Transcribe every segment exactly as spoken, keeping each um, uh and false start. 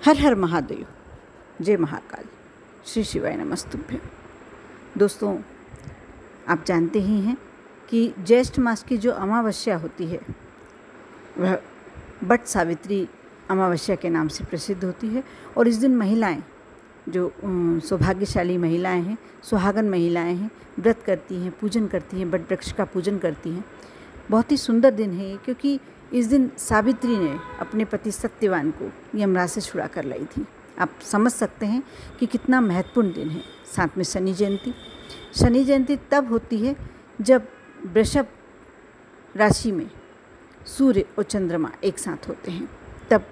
हर हर महादेव, जय महाकाल, श्री शिवाय नमस्तुभ्यं। दोस्तों, आप जानते ही हैं कि ज्येष्ठ मास की जो अमावस्या होती है वह बट सावित्री अमावस्या के नाम से प्रसिद्ध होती है। और इस दिन महिलाएं, जो सौभाग्यशाली महिलाएं हैं, सुहागन महिलाएं हैं, व्रत करती हैं, पूजन करती हैं, बट वृक्ष का पूजन करती हैं। बहुत ही सुंदर दिन है ये, क्योंकि इस दिन सावित्री ने अपने पति सत्यवान को यमराज से छुड़ा कर लाई थी। आप समझ सकते हैं कि कितना महत्वपूर्ण दिन है। साथ में शनि जयंती। शनि जयंती तब होती है जब वृषभ राशि में सूर्य और चंद्रमा एक साथ होते हैं, तब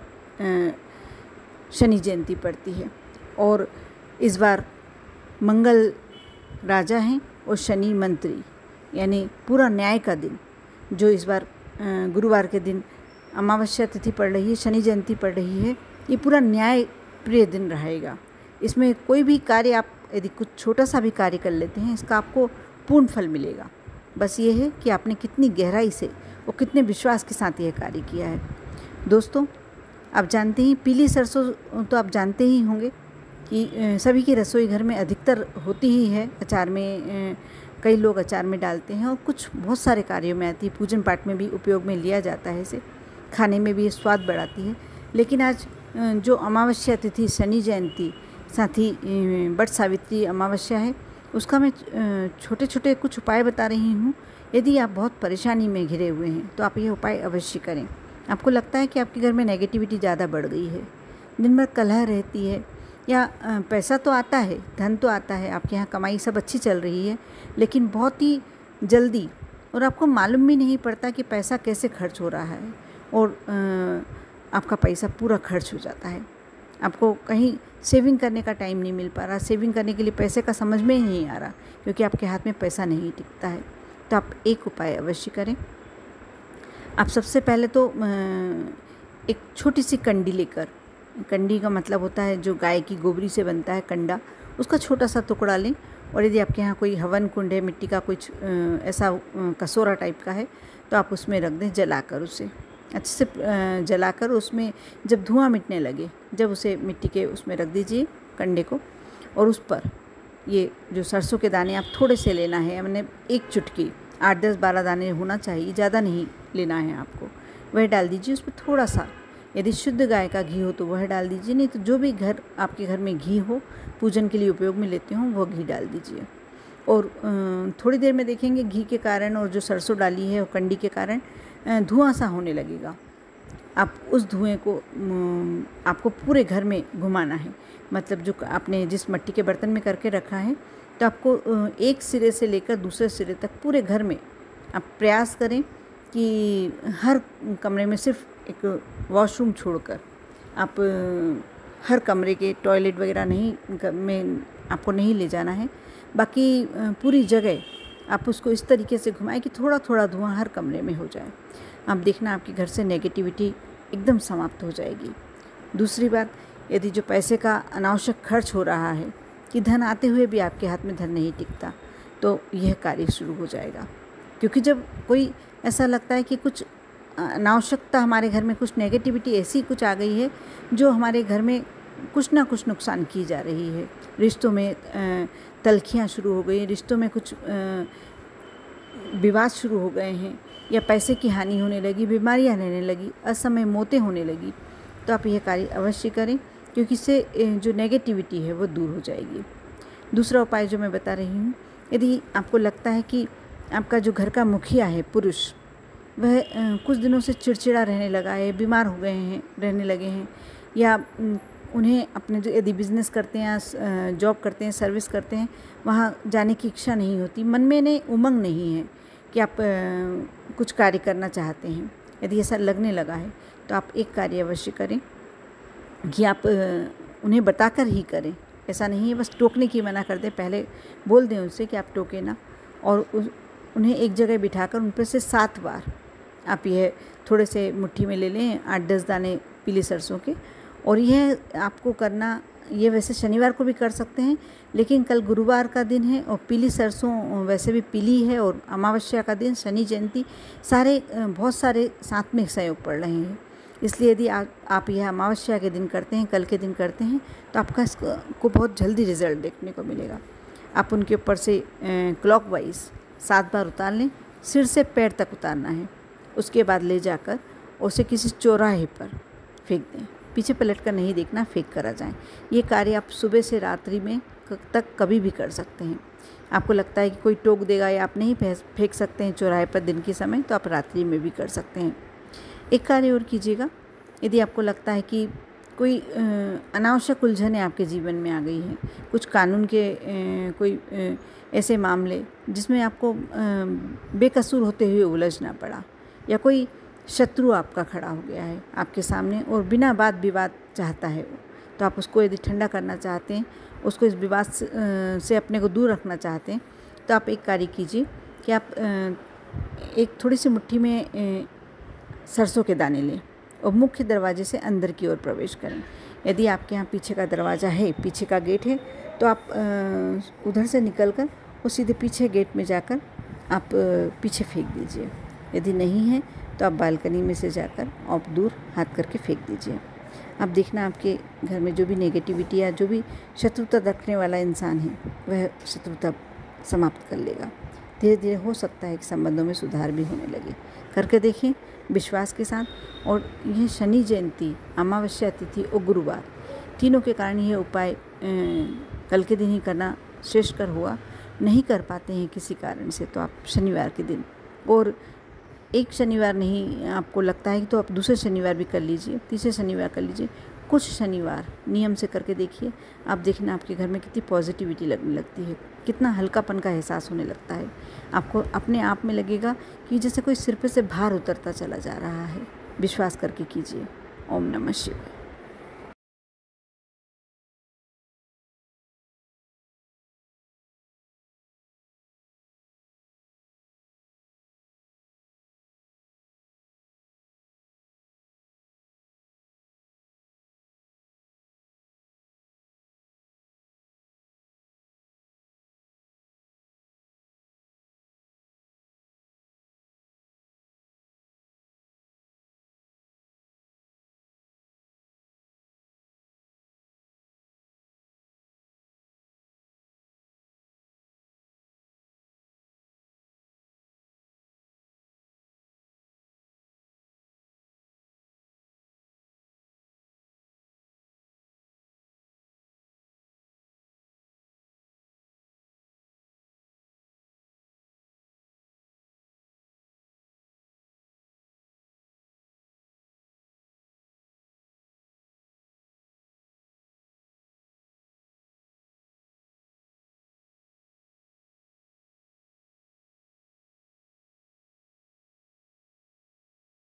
शनि जयंती पड़ती है। और इस बार मंगल राजा हैं और शनि मंत्री, यानी पूरा न्याय का दिन, जो इस बार गुरुवार के दिन अमावस्या तिथि पड़ रही है, शनि जयंती पड़ रही है, ये पूरा न्याय प्रिय दिन रहेगा। इसमें कोई भी कार्य आप यदि कुछ छोटा सा भी कार्य कर लेते हैं, इसका आपको पूर्ण फल मिलेगा। बस ये है कि आपने कितनी गहराई से और कितने विश्वास के साथ यह कार्य किया है। दोस्तों, आप जानते ही पीली सरसों तो आप जानते ही होंगे कि सभी की रसोई घर में अधिकतर होती ही है। अचार में कई लोग अचार में डालते हैं और कुछ बहुत सारे कार्यों में आती है। पूजन पाठ में भी उपयोग में लिया जाता है इसे। खाने में भी ये स्वाद बढ़ाती है। लेकिन आज जो अमावस्या तिथि, शनि जयंती, साथ ही बट सावित्री अमावस्या है, उसका मैं छोटे छोटे कुछ उपाय बता रही हूँ। यदि आप बहुत परेशानी में घिरे हुए हैं तो आप ये उपाय अवश्य करें। आपको लगता है कि आपके घर में नेगेटिविटी ज़्यादा बढ़ गई है, दिन भर कलह रहती है, या पैसा तो आता है, धन तो आता है, आपके यहाँ कमाई सब अच्छी चल रही है, लेकिन बहुत ही जल्दी और आपको मालूम भी नहीं पड़ता कि पैसा कैसे खर्च हो रहा है, और आपका पैसा पूरा खर्च हो जाता है। आपको कहीं सेविंग करने का टाइम नहीं मिल पा रहा। सेविंग करने के लिए पैसे का समझ में ही नहीं आ रहा, क्योंकि आपके हाथ में पैसा नहीं टिकता है। तो आप एक उपाय अवश्य करें। आप सबसे पहले तो एक छोटी सी कंडी लेकर, कंडी का मतलब होता है जो गाय की गोबरी से बनता है कंडा, उसका छोटा सा टुकड़ा लें। और यदि आपके यहाँ कोई हवन कुंड है, मिट्टी का कुछ ऐसा कसोरा टाइप का है, तो आप उसमें रख दें, जलाकर उसे अच्छे से जलाकर उसमें जब धुआं मिटने लगे, जब उसे मिट्टी के उसमें रख दीजिए कंडे को। और उस पर ये जो सरसों के दाने आप थोड़े से लेना है, मैंने एक चुटकी, आठ दस बारह दाने होना चाहिए, ज़्यादा नहीं लेना है आपको, वह डाल दीजिए। उस पर थोड़ा सा, यदि शुद्ध गाय का घी हो तो वह डाल दीजिए, नहीं तो जो भी घर आपके घर में घी हो, पूजन के लिए उपयोग में लेते हो, वो घी डाल दीजिए। और थोड़ी देर में देखेंगे घी के कारण और जो सरसों डाली है और कंडी के कारण धुआं सा होने लगेगा। आप उस धुएं को आपको पूरे घर में घुमाना है, मतलब जो आपने जिस मिट्टी के बर्तन में करके रखा है, तो आपको एक सिरे से लेकर दूसरे सिरे तक पूरे घर में आप प्रयास करें कि हर कमरे में सिर्फ एक वॉशरूम छोड़कर, आप हर कमरे के टॉयलेट वगैरह नहीं में आपको नहीं ले जाना है। बाकी पूरी जगह आप उसको इस तरीके से घुमाएं कि थोड़ा थोड़ा धुआं हर कमरे में हो जाए। आप देखना आपके घर से नेगेटिविटी एकदम समाप्त हो जाएगी। दूसरी बात, यदि जो पैसे का अनावश्यक खर्च हो रहा है कि धन आते हुए भी आपके हाथ में धन नहीं टिकता, तो यह कार्य शुरू हो जाएगा। क्योंकि जब कोई ऐसा लगता है कि कुछ अनावश्यकता हमारे घर में, कुछ नेगेटिविटी ऐसी कुछ आ गई है जो हमारे घर में कुछ ना कुछ नुकसान की जा रही है, रिश्तों में तलखियाँ शुरू हो गई, रिश्तों में कुछ विवाद शुरू हो गए हैं, या पैसे की हानि होने लगी, बीमारियाँ रहने लगी, असमय मौतें होने लगी, तो आप यह कार्य अवश्य करें, क्योंकि इससे जो नेगेटिविटी है वो दूर हो जाएगी। दूसरा उपाय जो मैं बता रही हूँ, यदि आपको लगता है कि आपका जो घर का मुखिया है, पुरुष, वह कुछ दिनों से चिड़चिड़ा रहने लगा है, बीमार हो गए हैं, रहने लगे हैं, या उन्हें अपने जो यदि बिज़नेस करते हैं, जॉब करते हैं, सर्विस करते हैं, वहाँ जाने की इच्छा नहीं होती, मन में नहीं उमंग नहीं है कि आप कुछ कार्य करना चाहते हैं, यदि ऐसा लगने लगा है, तो आप एक कार्य अवश्य करें कि आप उन्हें बताकर ही करें। ऐसा नहीं है बस टोकने की मना कर दें, पहले बोल दें उनसे कि आप टोके ना, और उन्हें एक जगह बिठाकर उन पर से सात बार आप यह थोड़े से मुट्ठी में ले लें, आठ दस दाने पीली सरसों के। और यह आपको करना, ये वैसे शनिवार को भी कर सकते हैं, लेकिन कल गुरुवार का दिन है और पीली सरसों वैसे भी पीली है, और अमावस्या का दिन, शनि जयंती, सारे बहुत सारे साथ में सहयोग पड़ रहे हैं। इसलिए यदि आप आप यह अमावस्या के दिन करते हैं, कल के दिन करते हैं, तो आपका इसको बहुत जल्दी रिजल्ट देखने को मिलेगा। आप उनके ऊपर से क्लॉकवाइज सात बार उतार लें, सिर से पैर तक उतारना है। उसके बाद ले जाकर उसे किसी चौराहे पर फेंक दें, पीछे पलट कर नहीं देखना, फेंक कर आ जाएं। ये कार्य आप सुबह से रात्रि में तक कभी भी कर सकते हैं। आपको लगता है कि कोई टोक देगा या आप नहीं फेंक सकते हैं चौराहे पर दिन के समय, तो आप रात्रि में भी कर सकते हैं। एक कार्य और कीजिएगा, यदि आपको लगता है कि कोई अनावश्यक उलझनें आपके जीवन में आ गई हैं, कुछ कानून के कोई ऐसे मामले जिसमें आपको बेकसूर होते हुए उलझना पड़ा, या कोई शत्रु आपका खड़ा हो गया है आपके सामने और बिना बात विवाद चाहता है वो, तो आप उसको यदि ठंडा करना चाहते हैं, उसको इस विवाद से अपने को दूर रखना चाहते हैं, तो आप एक कार्य कीजिए कि आप एक थोड़ी सी मुट्ठी में सरसों के दाने लें और मुख्य दरवाजे से अंदर की ओर प्रवेश करें। यदि आपके यहाँ पीछे का दरवाज़ा है, पीछे का गेट है, तो आप उधर से निकलकर वो सीधे पीछे गेट में जाकर आप पीछे फेंक दीजिए। यदि नहीं है तो आप बालकनी में से जाकर आप दूर हाथ करके फेंक दीजिए। आप देखना आपके घर में जो भी नेगेटिविटी या जो भी शत्रुता रखने वाला इंसान है, वह शत्रुता समाप्त कर लेगा। धीरे धीरे हो सकता है कि संबंधों में सुधार भी होने लगे। करके देखें विश्वास के साथ। और यह शनि जयंती, अमावस्या तिथि और गुरुवार, तीनों के कारण यह उपाय कल के दिन ही करना श्रेष्ठकर हुआ। नहीं कर पाते हैं किसी कारण से, तो आप शनिवार के दिन, और एक शनिवार नहीं आपको लगता है कि तो आप दूसरे शनिवार भी कर लीजिए, तीसरे शनिवार कर लीजिए। कुछ शनिवार नियम से करके देखिए, आप देखना आपके घर में कितनी पॉजिटिविटी लगने लगती है, कितना हल्कापन का एहसास होने लगता है। आपको अपने आप में लगेगा कि जैसे कोई सिर पे से भार उतरता चला जा रहा है। विश्वास करके कीजिए। ओम नमः शिवाय।